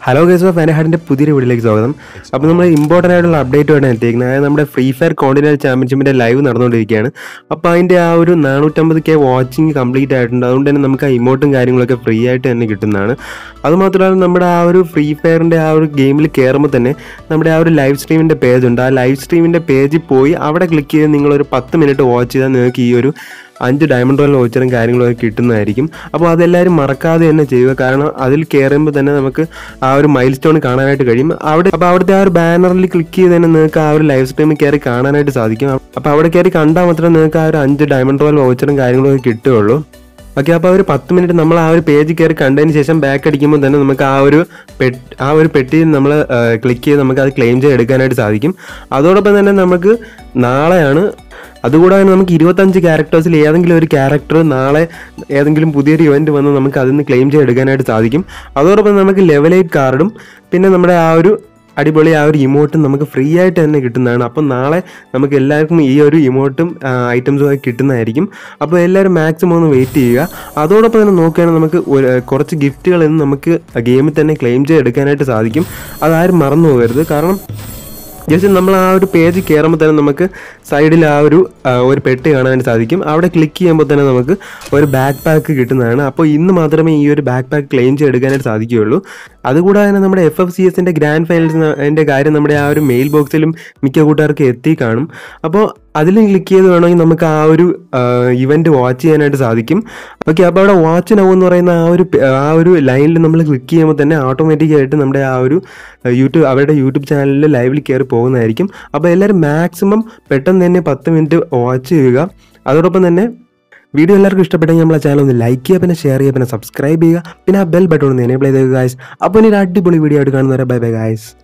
Hello guys of ഫാനഹാഡിൻ്റെ പുതിയൊരു വീഡിയോയിലേക്ക് സ്വാഗതം. അപ്പോൾ നമ്മൾ ഇമ്പോർട്ടൻ്റ് ആയിട്ടുള്ള അപ്ഡേറ്റുമായിട്ടാണ് എത്തിയിരിക്കുന്നത്. അതായത് നമ്മുടെ ഫ്രീ ഫയർ കോണ്ടിനെൻ്റൽ ചാമ്പ്യൻഷിപ്പിൻ്റെ ലൈവ് നടന്നുകൊണ്ടിരിക്കുകയാണ്. അപ്പോൾ അതിൻ്റെ ആ ഒരു 450K വാച്ചിങ് കംപ്ലീറ്റ് ആയിട്ടുണ്ട്. അതുകൊണ്ട് തന്നെ നമുക്ക് ആ ഇമോട്ടും കാര്യങ്ങളൊക്കെ ഫ്രീ ആയിട്ട് തന്നെ കിട്ടുന്നതാണ്. അതുമാത്രമല്ല നമ്മുടെ ആ ഒരു ഫ്രീ ഫയറിൻ്റെ ആ ഒരു ഗെയിമിൽ കയറുമ്പോൾ തന്നെ നമ്മുടെ ആ ഒരു ലൈവ് സ്ട്രീമിൻ്റെ പേജ് ഉണ്ട്. ആ ലൈവ് സ്ട്രീമിൻ്റെ പേജിൽ പോയി അവിടെ ക്ലിക്ക് ചെയ്ത് നിങ്ങളൊരു 10 മിനിറ്റ് വാച്ച് ചെയ്താൽ നിങ്ങൾക്ക് ഈ ഒരു 5 ഡയമണ്ട് റോയൽ വൗച്ചറും കാര്യങ്ങളൊക്കെ കിട്ടുന്നതായിരിക്കും. അപ്പോൾ അതെല്ലാവരും മറക്കാതെ തന്നെ ചെയ്യുക. കാരണം അതിൽ കയറുമ്പോൾ തന്നെ നമുക്ക് ആ ഒരു മൈൽ സ്റ്റോൺ കാണാനായിട്ട് കഴിയും. അപ്പോൾ അവിടുത്തെ ആ ഒരു ബാനറിൽ ക്ലിക്ക് ചെയ്ത് തന്നെ നിങ്ങൾക്ക് ആ ഒരു ലൈവ് സ്ട്രീമിൽ കയറി കാണാനായിട്ട് സാധിക്കും. അപ്പോൾ അവിടെ കയറി കണ്ടാൽ മാത്രമേ നിങ്ങൾക്ക് ആ ഒരു 5 ഡയമണ്ട് റോയൽ വൗച്ചറും കാര്യങ്ങളൊക്കെ കിട്ടുകയുള്ളൂ. ഓക്കെ, അപ്പോൾ ഒരു 10 മിനിറ്റ് നമ്മൾ ആ ഒരു പേജ് കയറി കണ്ടതിന് ശേഷം ബാക്ക് അടിക്കുമ്പോൾ തന്നെ നമുക്ക് ആ ഒരു പെട്ടി നമ്മൾ ക്ലിക്ക് ചെയ്ത് നമുക്ക് അത് ക്ലെയിം ചെയ്ത് എടുക്കാനായിട്ട് സാധിക്കും. അതോടൊപ്പം തന്നെ നമുക്ക് നാളെയാണ്, അതുകൂടാതെ നമുക്ക് 25 ക്യാരക്ടേഴ്സിൽ ഏതെങ്കിലും ഒരു ക്യാരക്ടർ നാളെ ഏതെങ്കിലും പുതിയൊരു ഇവൻറ്റ് വന്ന് നമുക്ക് അതിൽ നിന്ന് ക്ലെയിം ചെയ്ത് എടുക്കാനായിട്ട് സാധിക്കും. അതോടൊപ്പം നമുക്ക് ലെവൽ 8 കാർഡും പിന്നെ നമ്മുടെ ആ ഒരു അടിപൊളി ആ ഒരു ഇമോട്ടും നമുക്ക് ഫ്രീ ആയിട്ട് തന്നെ കിട്ടുന്നതാണ്. അപ്പം നാളെ നമുക്ക് എല്ലാവർക്കും ഈ ഒരു ഇമോട്ടും ഐറ്റംസും ഒക്കെ കിട്ടുന്നതായിരിക്കും. അപ്പോൾ എല്ലാവരും മാക്സിമം ഒന്ന് വെയിറ്റ് ചെയ്യുക. അതോടൊപ്പം തന്നെ നോക്കുകയാണെങ്കിൽ നമുക്ക് കുറച്ച് ഗിഫ്റ്റുകളൊന്നും നമുക്ക് ഗെയിമിൽ തന്നെ ക്ലെയിം ചെയ്ത് എടുക്കാനായിട്ട് സാധിക്കും. അതാരും മറന്നു പോകരുത്. കാരണം ജസ്റ്റ് നമ്മൾ ആ ഒരു പേജ് കയറുമ്പോൾ തന്നെ നമുക്ക് സൈഡിൽ ആ ഒരു പെട്ടി കാണാനായിട്ട് സാധിക്കും. അവിടെ ക്ലിക്ക് ചെയ്യുമ്പോൾ തന്നെ നമുക്ക് ഒരു ബാക്ക് പാക്ക് കിട്ടുന്നതാണ്. അപ്പോൾ ഇന്ന് മാത്രമേ ഈ ഒരു ബാക്ക് പാക്ക് ക്ലെയിം ചെയ്തെടുക്കാനായിട്ട് സാധിക്കുകയുള്ളൂ. അതുകൂടാതെ തന്നെ നമ്മുടെ FFCSൻ്റെ ഗ്രാൻഡ് ഫൈനൽസിൻ്റെ കാര്യം നമ്മുടെ ആ ഒരു മെയിൽ ബോക്സിലും മിക്ക കൂട്ടുകാർക്ക് എത്തി കാണും. അപ്പോൾ അതിലും ക്ലിക്ക് ചെയ്ത് വേണമെങ്കിൽ നമുക്ക് ആ ഒരു ഇവൻറ്റ് വാച്ച് ചെയ്യാനായിട്ട് സാധിക്കും. ഓക്കെ, അപ്പോൾ അവിടെ വാച്ച് നൗ എന്ന് പറയുന്ന ആ ഒരു ലൈനിൽ നമ്മൾ ക്ലിക്ക് ചെയ്യുമ്പോൾ തന്നെ ഓട്ടോമാറ്റിക്കായിട്ട് നമ്മുടെ ആ ഒരു അവരുടെ യൂട്യൂബ് ചാനലിൽ ലൈവിൽ കയറി പോകുന്നതായിരിക്കും. അപ്പോൾ എല്ലാവരും മാക്സിമം പെട്ടെന്ന് തന്നെ 10 മിനിറ്റ് വാച്ച് ചെയ്യുക. അതോടൊപ്പം തന്നെ വീഡിയോ എല്ലാവർക്കും ഇഷ്ടപ്പെട്ടെങ്കിൽ നമ്മളെ ചാനൽ ഒന്ന് ലൈക്ക് ചെയ്യുക, പിന്നെ ഷെയർ ചെയ്യുക, പിന്നെ സബ്സ്ക്രൈബ് ചെയ്യുക, പിന്നെ ആ ബെൽ ബട്ടൺ ഒന്ന് എനേബിൾ ചെയ്തേക്കുക ഗായ്സ്. അപ്പോൾ ഇനി ഒരു അടിപൊളി വീഡിയോ ആയിട്ട് കാണുന്നവരെ ബൈ ബൈ ഗായ്സ്.